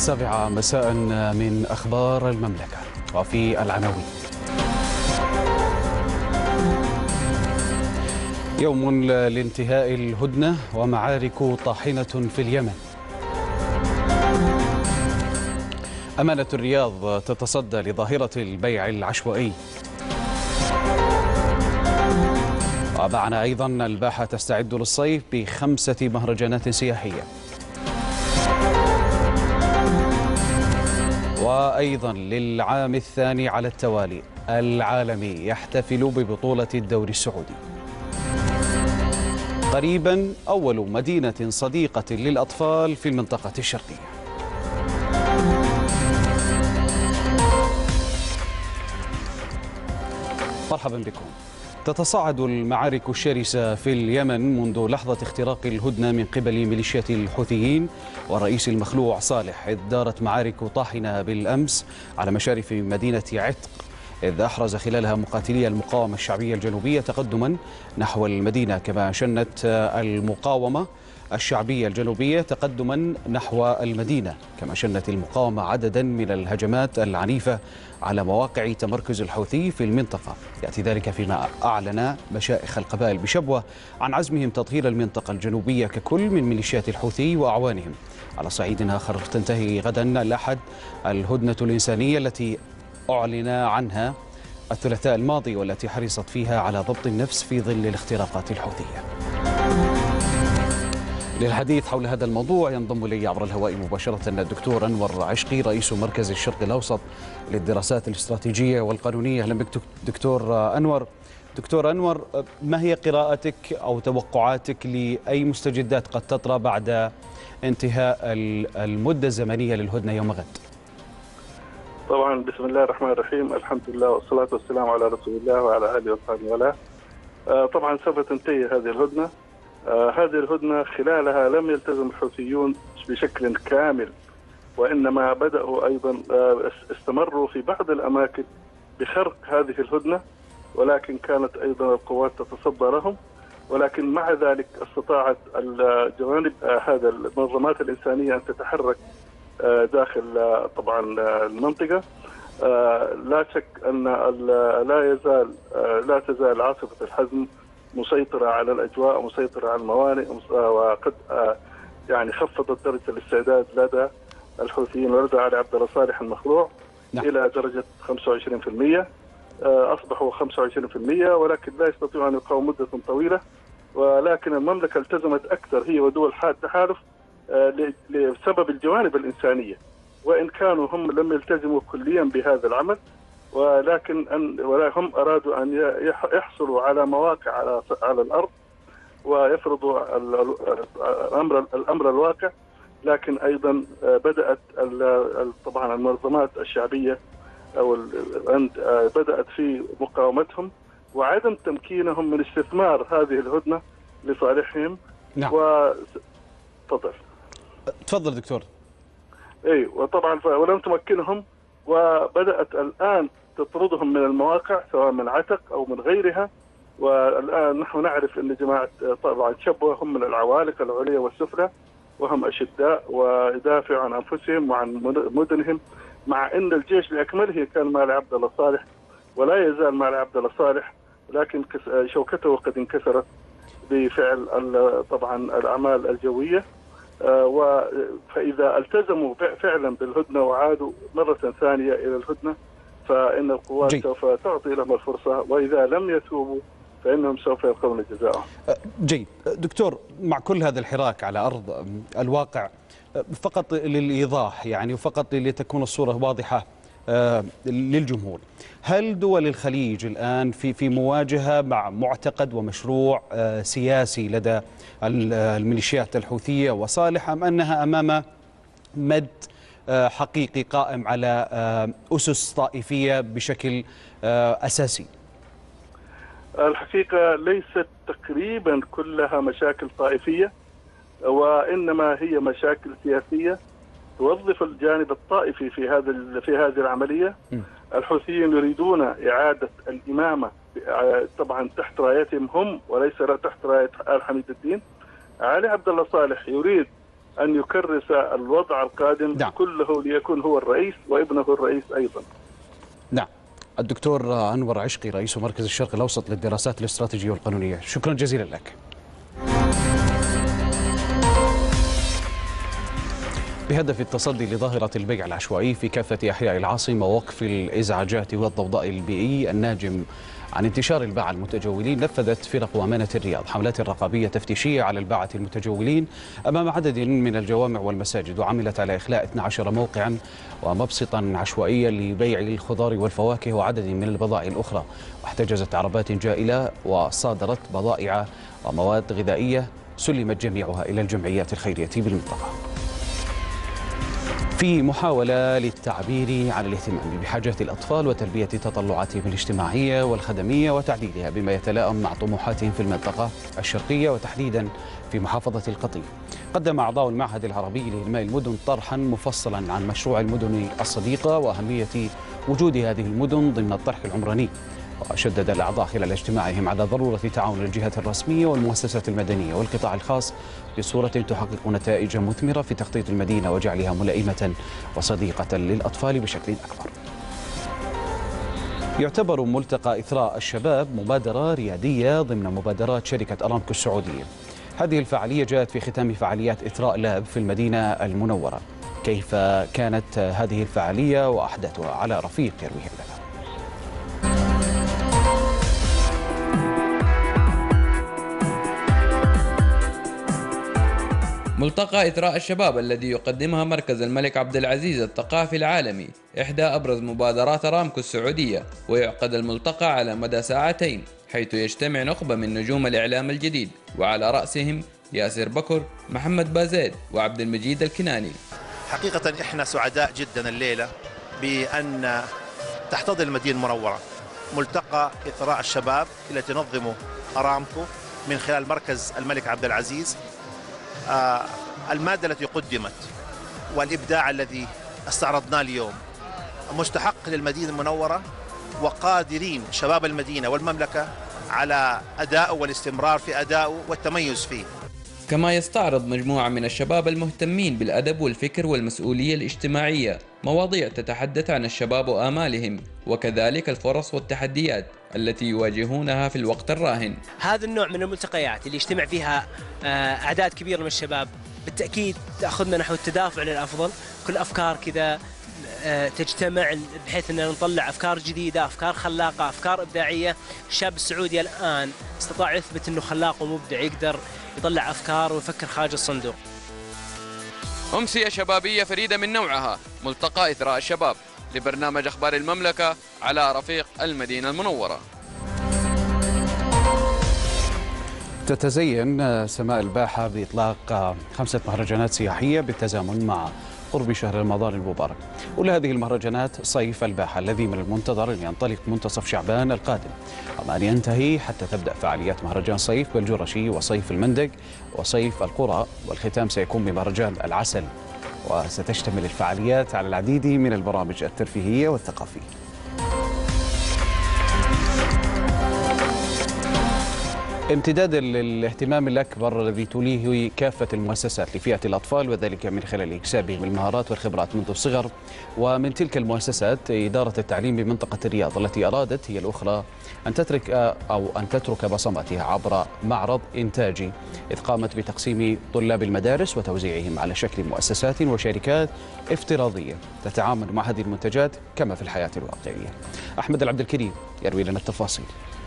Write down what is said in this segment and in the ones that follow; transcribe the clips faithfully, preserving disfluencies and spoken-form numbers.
السابعة مساء من أخبار المملكة وفي العناوين. يوم لانتهاء الهدنة ومعارك طاحنة في اليمن. أمانة الرياض تتصدى لظاهرة البيع العشوائي. ومعنا أيضا الباحة تستعد للصيف بخمسة مهرجانات سياحية. وأيضا للعام الثاني على التوالي العالمي يحتفل ببطولة الدوري السعودي. قريبا أول مدينة صديقة للأطفال في المنطقة الشرقية. مرحبا بكم. تتصاعد المعارك الشرسة في اليمن منذ لحظة اختراق الهدنة من قبل ميليشيات الحوثيين والرئيس المخلوع صالح، إذ دارت معارك طاحنة بالأمس على مشارف مدينة عتق، إذ أحرز خلالها مقاتلي المقاومة الشعبية الجنوبية تقدما نحو المدينة، كما شنت المقاومة الشعبية الجنوبية تقدما نحو المدينة، كما شنت المقاومة عددا من الهجمات العنيفة على مواقع تمركز الحوثي في المنطقة. يأتي ذلك فيما أعلن مشائخ القبائل بشبوة عن عزمهم تطهير المنطقة الجنوبية ككل من ميليشيات الحوثي وأعوانهم. على صعيد آخر، تنتهي غدا الأحد الهدنة الإنسانية التي أعلن عنها الثلاثاء الماضي، والتي حرصت فيها على ضبط النفس في ظل الاختراقات الحوثية. للحديث حول هذا الموضوع ينضم إلي عبر الهواء مباشرة الدكتور أنور عشقي، رئيس مركز الشرق الأوسط للدراسات الاستراتيجية والقانونية. أهلا بك دكتور أنور. دكتور أنور، ما هي قراءتك أو توقعاتك لأي مستجدات قد تطرأ بعد انتهاء المدة الزمنية للهدنة يوم غد؟ طبعا بسم الله الرحمن الرحيم، الحمد لله والصلاة والسلام على رسول الله وعلى آله وصحبه وله. طبعا سوف تنتهي هذه الهدنة. آه هذه الهدنة خلالها لم يلتزم الحوثيون بشكل كامل، وإنما بدأوا أيضا آه استمروا في بعض الأماكن بخرق هذه الهدنة، ولكن كانت أيضا القوات تتصدى لهم. ولكن مع ذلك استطاعت الجوانب آه هذا المنظمات الإنسانية أن تتحرك آه داخل آه طبعا آه المنطقة. آه لا شك أن لا يزال آه لا تزال عاصفة الحزم مسيطرة على الأجواء، مسيطرة على الموانئ، وقد يعني خفضت درجة الاستعداد لدى الحوثيين ولدى علي عبد الله صالح المخلوع نعم. إلى درجة خمسة وعشرين بالمئة. أصبحوا خمسة وعشرين بالمئة، ولكن لا يستطيعوا أن يقاوموا مدة طويلة. ولكن المملكة التزمت أكثر هي ودول حاد تحالف بسبب الجوانب الإنسانية، وإن كانوا هم لم يلتزموا كليا بهذا العمل، ولكن أن هم أرادوا أن يحصلوا على مواقع على على الأرض ويفرضوا الأمر الأمر الواقع. لكن أيضا بدأت طبعا المنظمات الشعبية أو بدأت في مقاومتهم وعدم تمكينهم من استثمار هذه الهدنة لصالحهم. نعم. و تفضل تفضل دكتور. اي وطبعا ولم تمكنهم، وبدأت الآن تطردهم من المواقع سواء من عتق أو من غيرها. والآن نحن نعرف أن جماعة طبعا شبوة هم من العوالق العليا والسفلى، وهم أشداء ويدافعوا عن أنفسهم وعن مدنهم، مع أن الجيش بأكمله كان مع علي عبد الله صالح ولا يزال مع علي عبد الله صالح، لكن شوكته قد انكسرت بفعل طبعا الأعمال الجوية. فإذا التزموا فعلا بالهدنة وعادوا مرة ثانية إلى الهدنة فإن القوات جي. سوف تعطي لهم الفرصة، وإذا لم يتوبوا فإنهم سوف يلقون جزاءهم. جيد دكتور، مع كل هذا الحراك على أرض الواقع، فقط للإيضاح يعني وفقط لتكون الصورة واضحة للجمهور، هل دول الخليج الآن في في مواجهة مع معتقد ومشروع سياسي لدى الميليشيات الحوثية وصالح، أم أنها أمام مد حقيقي قائم على أسس طائفية بشكل أساسي؟ الحقيقة ليست تقريبا كلها مشاكل طائفية، وإنما هي مشاكل سياسية توظف الجانب الطائفي في هذا في هذه العملية. م. الحوثيين يريدون إعادة الإمامة طبعا تحت رايتهم هم وليس تحت راية آل حميد الدين. علي عبد الله صالح يريد أن يكرس الوضع القادم نعم. كله ليكون هو الرئيس وابنه الرئيس أيضا. نعم. الدكتور أنور عشقي رئيس مركز الشرق الأوسط للدراسات الاستراتيجية والقانونية، شكرا جزيلا لك. بهدف التصدي لظاهرة البيع العشوائي في كافة أحياء العاصمة ووقف الإزعاجات والضوضاء البيئي الناجم عن انتشار الباعة المتجولين، نفذت فرق أمانة الرياض حملات رقابية تفتيشية على الباعة المتجولين أمام عدد من الجوامع والمساجد، وعملت على إخلاء اثني عشر موقعا ومبسطا عشوائيا لبيع الخضار والفواكه وعدد من البضائع الأخرى، واحتجزت عربات جائلة وصادرت بضائع ومواد غذائية سلمت جميعها إلى الجمعيات الخيرية بالمنطقة. في محاولة للتعبير عن الاهتمام بحاجات الأطفال وتلبية تطلعاتهم الاجتماعية والخدمية وتعديلها بما يتلائم مع طموحاتهم في المنطقة الشرقية وتحديدا في محافظة القطيف، قدم أعضاء المعهد العربي لإنماء المدن طرحا مفصلا عن مشروع المدن الصديقة وأهمية وجود هذه المدن ضمن الطرح العمراني. وشدد الأعضاء خلال اجتماعهم على ضرورة تعاون الجهات الرسمية والمؤسسات المدنية والقطاع الخاص بصورة تحقق نتائج مثمرة في تخطيط المدينة وجعلها ملائمة وصديقة للأطفال بشكل أكبر. يعتبر ملتقى إثراء الشباب مبادرة ريادية ضمن مبادرات شركة أرامكو السعودية. هذه الفعالية جاءت في ختام فعاليات إثراء لاب في المدينة المنورة. كيف كانت هذه الفعالية وأحداثها؟ على رفيق يرويها لنا. ملتقى إثراء الشباب الذي يقدمها مركز الملك عبد العزيز الثقافي العالمي إحدى أبرز مبادرات أرامكو السعودية، ويعقد الملتقى على مدى ساعتين حيث يجتمع نخبة من نجوم الإعلام الجديد وعلى رأسهم ياسر بكر، محمد بازيد وعبد المجيد الكناني. حقيقة إحنا سعداء جدا الليلة بأن تحتضن المدينة المنورة ملتقى إثراء الشباب التي تنظمه أرامكو من خلال مركز الملك عبد العزيز. آه المادة التي قدمت والإبداع الذي استعرضناه اليوم مستحق للمدينة المنورة، وقادرين شباب المدينة والمملكة على أدائه والاستمرار في أدائه والتميز فيه. كما يستعرض مجموعة من الشباب المهتمين بالأدب والفكر والمسؤولية الاجتماعية مواضيع تتحدث عن الشباب وآمالهم وكذلك الفرص والتحديات التي يواجهونها في الوقت الراهن. هذا النوع من الملتقيات اللي يجتمع فيها أعداد كبيرة من الشباب بالتأكيد تأخذنا نحو التدافع للأفضل، كل أفكار كذا تجتمع بحيث أن نطلع أفكار جديدة، أفكار خلاقة، أفكار إبداعية. الشاب السعودي الآن استطاع يثبت أنه خلاق ومبدع، يقدر يطلع أفكار ويفكر خارج الصندوق. أمسية شبابية فريدة من نوعها، ملتقى إثراء الشباب لبرنامج أخبار المملكة على رفيق المدينة المنورة. تتزين سماء الباحة بإطلاق خمسة مهرجانات سياحية بالتزامن مع قرب شهر رمضان المبارك. أولى هذه المهرجانات صيف الباحة الذي من المنتظر أن ينطلق منتصف شعبان القادم، أما أن ينتهي حتى تبدأ فعاليات مهرجان صيف بالجرشي وصيف المندق وصيف القرى، والختام سيكون بمهرجان العسل. وستشتمل الفعاليات على العديد من البرامج الترفيهية والثقافية. امتدادا للاهتمام الأكبر الذي توليه كافة المؤسسات لفئة الأطفال، وذلك من خلال إكسابهم المهارات والخبرات منذ الصغر، ومن تلك المؤسسات إدارة التعليم بمنطقة الرياض التي أرادت هي الأخرى أن تترك أو أن تترك بصماتها عبر معرض إنتاجي، إذ قامت بتقسيم طلاب المدارس وتوزيعهم على شكل مؤسسات وشركات افتراضية تتعامل مع هذه المنتجات كما في الحياة الواقعية. أحمد العبد الكريم يروي لنا التفاصيل.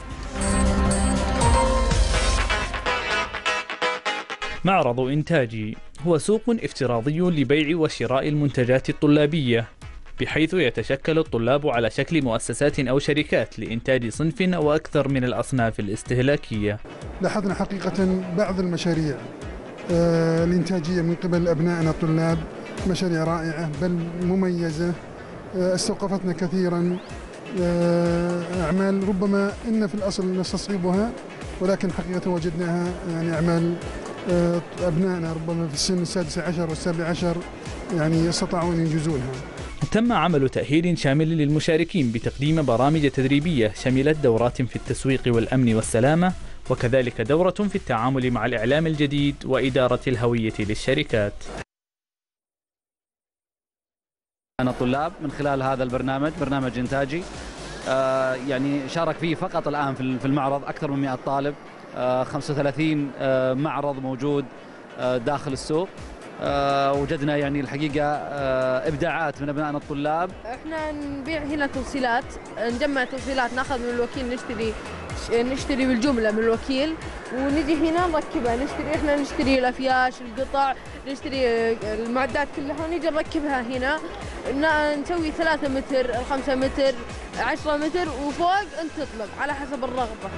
معرض إنتاجي هو سوق افتراضي لبيع وشراء المنتجات الطلابية، بحيث يتشكل الطلاب على شكل مؤسسات أو شركات لإنتاج صنف أو أكثر من الأصناف الاستهلاكية. لاحظنا حقيقة بعض المشاريع آه الإنتاجية من قبل أبنائنا الطلاب، مشاريع رائعة بل مميزة، آه استوقفتنا كثيرا، آه أعمال ربما إن في الأصل نستصعبها، ولكن حقيقة وجدناها يعني أعمال أبنائنا ربما في السن السادس عشر والسابع عشر يعني استطاعوا أن ينجزونها. تم عمل تأهيل شامل للمشاركين بتقديم برامج تدريبية شملت دورات في التسويق والأمن والسلامة وكذلك دورة في التعامل مع الإعلام الجديد وإدارة الهوية للشركات. أنا الطلاب من خلال هذا البرنامج، برنامج إنتاجي آه يعني شارك فيه فقط الآن في المعرض أكثر من مئة طالب، آه خمسة وثلاثين آه معرض موجود آه داخل السوق. آه وجدنا يعني الحقيقة آه إبداعات من أبنائنا الطلاب. إحنا نبيع هنا توصيلات، نجمع توصيلات، ناخذ من الوكيل، نشتري نشتري بالجملة من الوكيل ونجي هنا نركبها، نشتري إحنا نشتري الأفياش، القطع، نشتري المعدات كلها ونجي نركبها هنا، نسوي ثلاثة متر، خمسة متر، عشرة متر وفوق أنت تطلب على حسب الرغبة.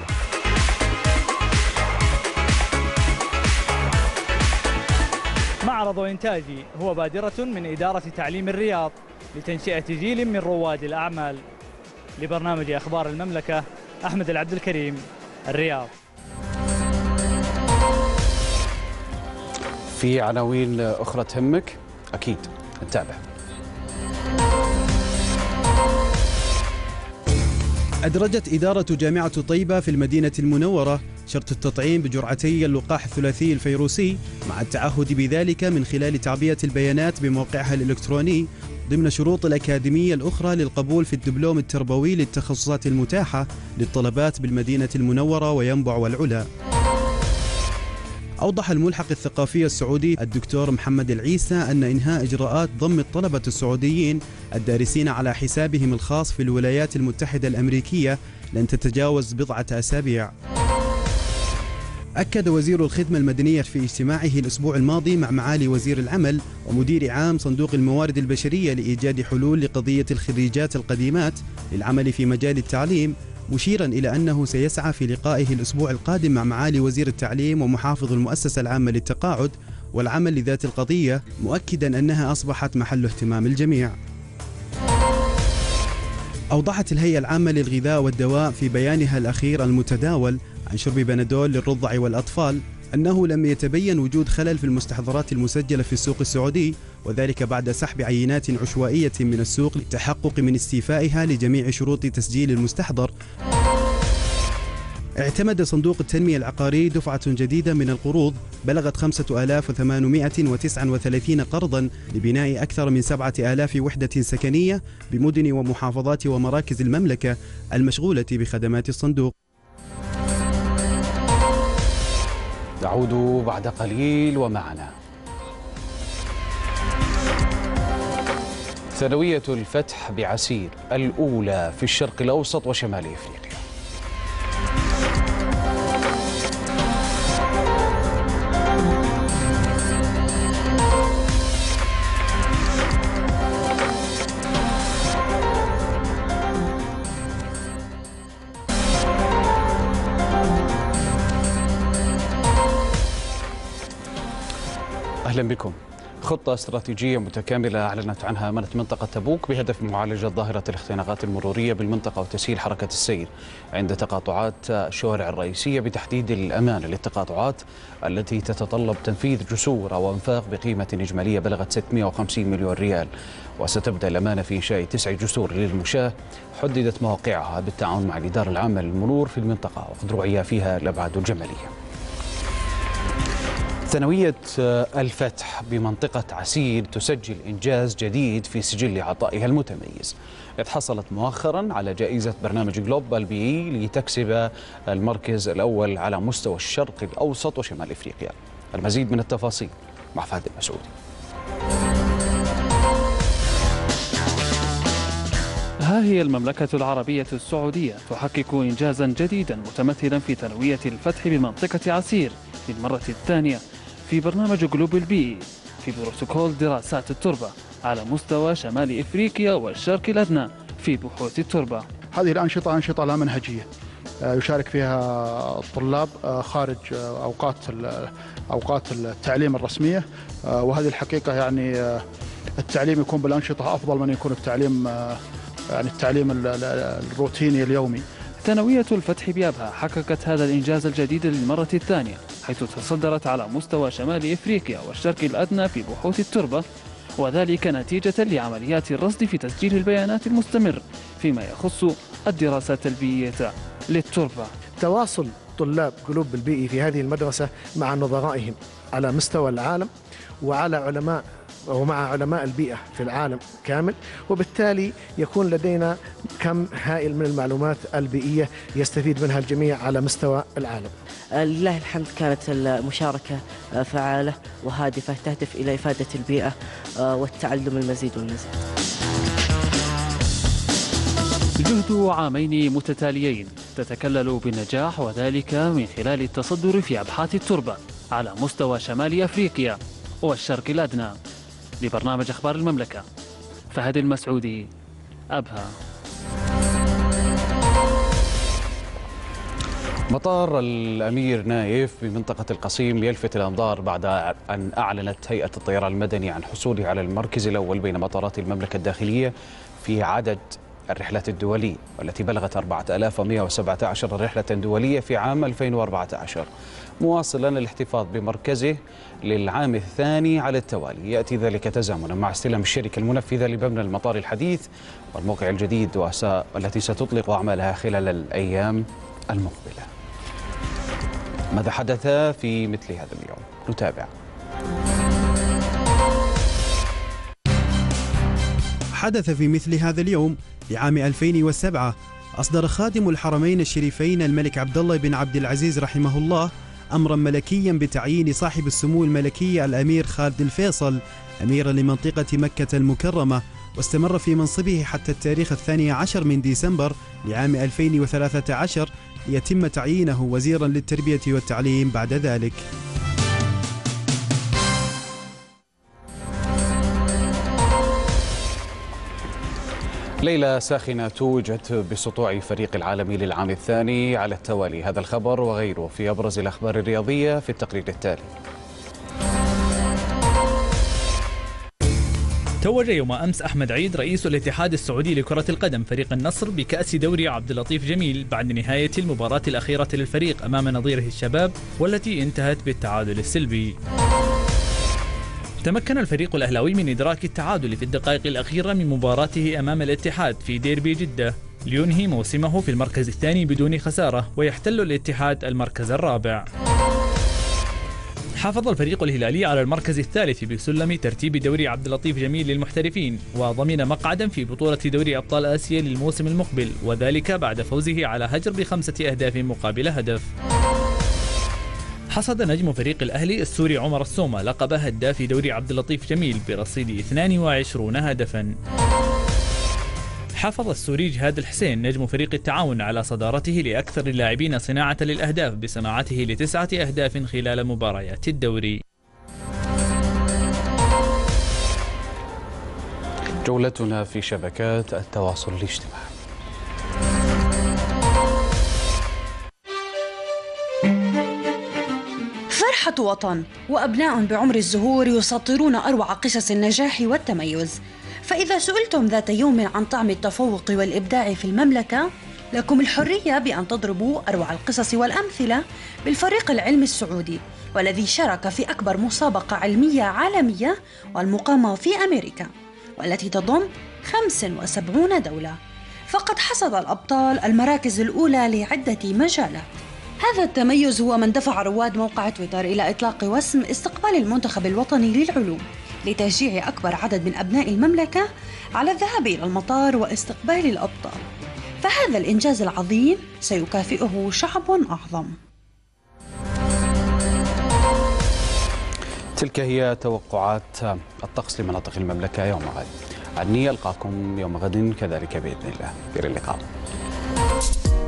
معرض إنتاجي هو بادرة من إدارة تعليم الرياض لتنشئة جيل من رواد الأعمال. لبرنامج أخبار المملكة، أحمد العبد الكريم، الرياض. في عناوين أخرى تهمك؟ أكيد نتابع. أدرجت إدارة جامعة طيبة في المدينة المنورة شرط التطعيم بجرعتي اللقاح الثلاثي الفيروسي مع التعهد بذلك من خلال تعبئة البيانات بموقعها الإلكتروني ضمن شروط الأكاديمية الأخرى للقبول في الدبلوم التربوي للتخصصات المتاحة للطلبات بالمدينة المنورة وينبع والعلا. أوضح الملحق الثقافي السعودي الدكتور محمد العيسى أن إنهاء إجراءات ضم الطلبة السعوديين الدارسين على حسابهم الخاص في الولايات المتحدة الأمريكية لن تتجاوز بضعة أسابيع. أكد وزير الخدمة المدنية في اجتماعه الأسبوع الماضي مع معالي وزير العمل ومدير عام صندوق الموارد البشرية لإيجاد حلول لقضية الخريجات القديمات للعمل في مجال التعليم، مشيرا إلى أنه سيسعى في لقائه الأسبوع القادم مع معالي وزير التعليم ومحافظ المؤسسة العامة للتقاعد والعمل لذات القضية، مؤكدا أنها أصبحت محل اهتمام الجميع. أوضحت الهيئة العامة للغذاء والدواء في بيانها الأخير المتداول عن شرب بنادول للرضع والأطفال أنه لم يتبين وجود خلل في المستحضرات المسجلة في السوق السعودي، وذلك بعد سحب عينات عشوائية من السوق للتحقق من استيفائها لجميع شروط تسجيل المستحضر. اعتمد صندوق التنمية العقاري دفعة جديدة من القروض بلغت خمسة آلاف وثمانمئة وتسعة وثلاثين قرضا لبناء أكثر من سبعة آلاف وحدة سكنية بمدن ومحافظات ومراكز المملكة المشغولة بخدمات الصندوق. نعود بعد قليل ومعنا. ثانوية الفتح بعسير الأولى في الشرق الأوسط وشمال إفريقيا. أهلا بكم. خطة استراتيجية متكاملة أعلنت عنها أمانة منطقة تبوك بهدف معالجة ظاهرة الاختناقات المرورية بالمنطقة وتسهيل حركة السير عند تقاطعات الشوارع الرئيسية، بتحديد الأمان للتقاطعات التي تتطلب تنفيذ جسور أو أنفاق بقيمة إجمالية بلغت ستمئة وخمسين مليون ريال. وستبدأ الأمانة في إنشاء تسع جسور للمشاة حددت مواقعها بالتعاون مع الإدارة العامة للمرور في المنطقة، وقد رعي فيها الأبعاد الجمالية. ثانوية الفتح بمنطقة عسير تسجل إنجاز جديد في سجل عطائها المتميز، إذ حصلت مؤخرا على جائزة برنامج جلوبال بي لتكسب المركز الأول على مستوى الشرق الأوسط وشمال إفريقيا. المزيد من التفاصيل مع فهد المسعودي. ها هي المملكة العربية السعودية تحقق إنجازا جديدا متمثلا في ثانوية الفتح بمنطقة عسير للمرة الثانية في برنامج جلوبال بي في بروتوكول دراسات التربة على مستوى شمال إفريقيا والشرق الأدنى في بحوث التربة. هذه الأنشطة أنشطة لا منهجية يشارك فيها الطلاب خارج أوقات أوقات التعليم الرسمية، وهذه الحقيقة يعني التعليم يكون بالأنشطة أفضل من يكون التعليم يعني التعليم الروتيني اليومي. ثانوية الفتح بأبها حققت هذا الإنجاز الجديد للمرة الثانية، حيث تصدرت على مستوى شمال إفريقيا والشرق الأدنى في بحوث التربة، وذلك نتيجة لعمليات الرصد في تسجيل البيانات المستمر فيما يخص الدراسات البيئية للتربة. تواصل طلاب قلوب البيئي في هذه المدرسة مع نظرائهم على مستوى العالم وعلى علماء ومع علماء البيئة في العالم كامل، وبالتالي يكون لدينا كم هائل من المعلومات البيئية يستفيد منها الجميع على مستوى العالم. لله الحمد، كانت المشاركة فعالة وهادفة تهدف إلى إفادة البيئة والتعلم المزيد والمزيد. جهد عامين متتاليين تتكلل بالنجاح، وذلك من خلال التصدر في أبحاث التربة على مستوى شمال أفريقيا والشرق الأدنى. لبرنامج أخبار المملكة، فهد المسعودي، أبها. مطار الأمير نايف بمنطقة القصيم يلفت الأنظار بعد أن أعلنت هيئة الطيران المدني عن حصوله على المركز الأول بين مطارات المملكة الداخلية في عدد الرحلات الدولية، والتي بلغت أربعة آلاف ومئة وسبعة عشر رحلة دولية في عام ألفين وأربعة عشر، مواصلا الاحتفاظ بمركزه للعام الثاني على التوالي. يأتي ذلك تزامنا مع استلام الشركة المنفذة لمبنى المطار الحديث والموقع الجديد والتي ستطلق أعمالها خلال الأيام المقبلة. ماذا حدث في مثل هذا اليوم؟ نتابع. حدث في مثل هذا اليوم لعام ألفين وسبعة أصدر خادم الحرمين الشريفين الملك عبد الله بن عبد العزيز رحمه الله أمرا ملكيا بتعيين صاحب السمو الملكي الأمير خالد الفيصل أميرا لمنطقة مكة المكرمة، واستمر في منصبه حتى التاريخ الثاني عشر من ديسمبر لعام ألفين وثلاثة عشر ليتم تعيينه وزيرا للتربية والتعليم بعد ذلك. ليلة ساخنة توجت بسطوع فريق العالمي للعام الثاني على التوالي. هذا الخبر وغيره في أبرز الأخبار الرياضية في التقرير التالي. توج يوم أمس أحمد عيد رئيس الاتحاد السعودي لكرة القدم فريق النصر بكأس دوري عبد اللطيف جميل بعد نهاية المباراة الأخيرة للفريق أمام نظيره الشباب، والتي انتهت بالتعادل السلبي. تمكن الفريق الأهلاوي من إدراك التعادل في الدقائق الأخيرة من مباراته أمام الاتحاد في ديربي جدة لينهي موسمه في المركز الثاني بدون خسارة، ويحتل الاتحاد المركز الرابع. حافظ الفريق الهلالي على المركز الثالث بسلم ترتيب دوري عبد اللطيف جميل للمحترفين، وضمن مقعدا في بطولة دوري أبطال آسيا للموسم المقبل، وذلك بعد فوزه على هجر بخمسة أهداف مقابل هدف. حصد نجم فريق الأهلي السوري عمر السومة لقب هداف دوري عبد اللطيف جميل برصيد اثنين وعشرين هدفا. حافظ السوري جهاد الحسين نجم فريق التعاون على صدارته لأكثر اللاعبين صناعة للأهداف بصناعته لتسعة أهداف خلال مباريات الدوري. جولتنا في شبكات التواصل الاجتماعي. فرحة وطن وأبناء بعمر الزهور يسطرون أروع قصص النجاح والتميز. فإذا سئلتم ذات يوم عن طعم التفوق والإبداع في المملكة، لكم الحرية بأن تضربوا أروع القصص والأمثلة بالفريق العلمي السعودي، والذي شارك في أكبر مسابقة علمية عالمية والمقامة في أمريكا، والتي تضم خمسة وسبعين دولة. فقد حصد الأبطال المراكز الأولى لعدة مجالات. هذا التميز هو من دفع رواد موقع تويتر إلى إطلاق وسم استقبال المنتخب الوطني للعلوم لتشجيع أكبر عدد من أبناء المملكة على الذهاب إلى المطار واستقبال الأبطال. فهذا الإنجاز العظيم سيكافئه شعب أعظم. تلك هي توقعات الطقس لمناطق المملكة يوم غد. عني ألقاكم يوم غد كذلك بإذن الله. إلى اللقاء.